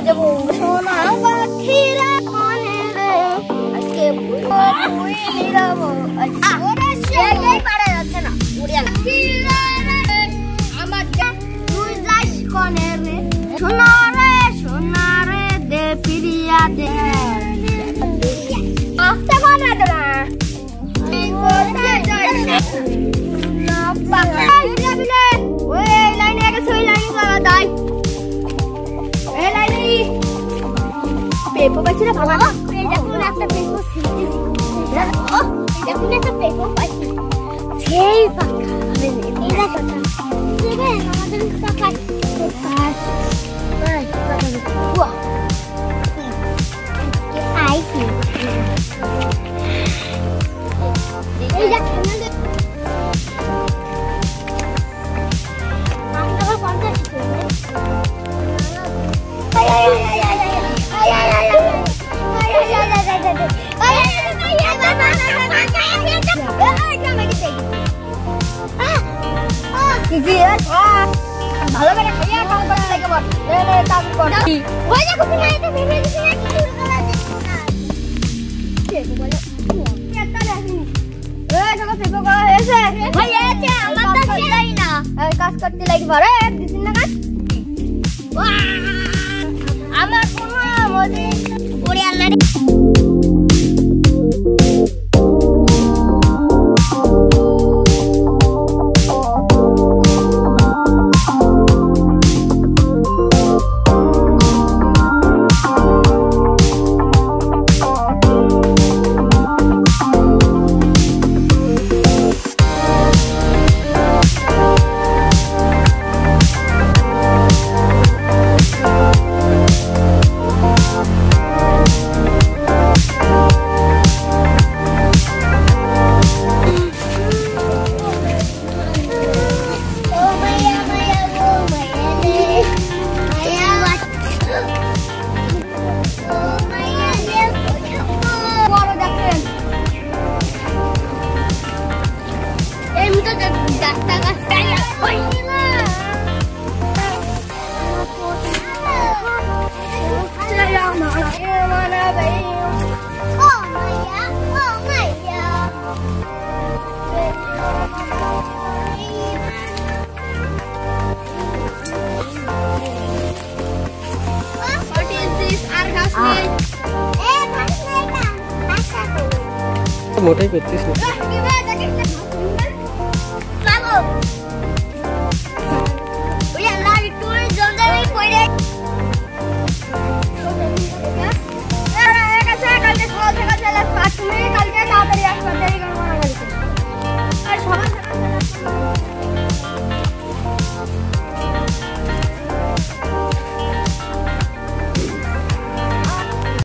যাবো সোনা পাখিরা মনে রে আজকে বুঝলি যাবো ওরা সেই পারে যাচ্ছে না উড়িয়া না আমার তুই যাস কোনে রে সোনা রে দে পিরিয়া দে আস্তে কোনে দরা তুই কোথায় যাস না বাবা উড়িয়া বিলে ওই লাইনে আগে সই লাইন করা দাই এই লাইনে পেপো পাইছি রে বাবা এই দেখুন একটা পেপো ছিলতে ও দেখুন একটা পেপো পাইছি সেই পাকা হবে এটা কথা ঠিক আছে আমাদের টাকা বাই ওয়া আইছি এই দেখুন আমরা 50 ভালো করে খাইয়া কাম করতে লাগে বল রে কাম কর ওই দেখো তুমি এটা ভেবে দিছি না কি শুরু করা দিছ না ঠিক বলে এটা লাগি এই সব ফেকো করা হয়েছে ভাই এতে আমার তো ছেড়াই না এই কাজ করতে লাগি ভরে দিছিস না কাজ আমার কোনো মধ্যে পড়ে আল্লাহ মোটাই করছিস না